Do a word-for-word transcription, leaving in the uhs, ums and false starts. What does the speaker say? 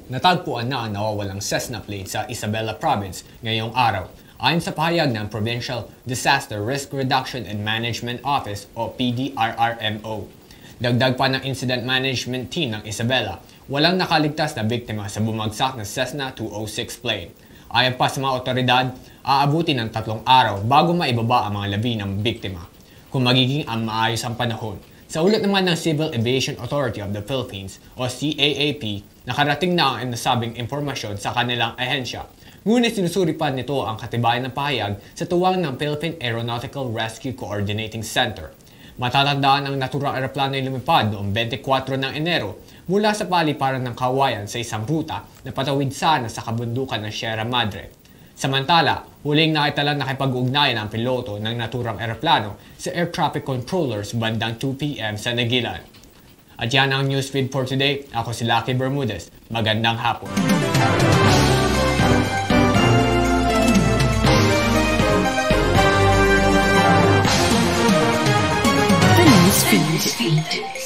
Natagpuan na ang nawawalang Cessna plane sa Isabela Province ngayong araw. Ayon sa pahayag ng Provincial Disaster Risk Reduction and Management Office o P D R R M O. Dagdag pa ng Incident Management Team ng Isabela, walang nakaligtas na biktima sa bumagsak na Cessna two oh six plane. Ayon pa sa mga otoridad, aabuti ng tatlong araw bago maibaba ang mga labi ng biktima, kung magiging ang maayos ang panahon. Sa ulat naman ng Civil Aviation Authority of the Philippines o C A A P, nakarating na ang nasabing impormasyon sa kanilang ahensya. Ngunit sinusuri pa nito ang katibayan ng pahayag sa tuwang ng Philippine Aeronautical Rescue Coordinating Center. Matatandaan ang naturang eroplano ay lumipad noong twenty-four ng Enero mula sa paliparan ng Kawayan sa isang ruta na patawid sana sa kabundukan ng Sierra Madre. Samantala, huling nakitalang nakipag-ugnayan ang piloto ng naturang eroplano sa air traffic controllers bandang two p m sa Nagilan. At yan ang newsfeed for today. Ako si Lucky Bermudez. Magandang hapon. The newsfeed.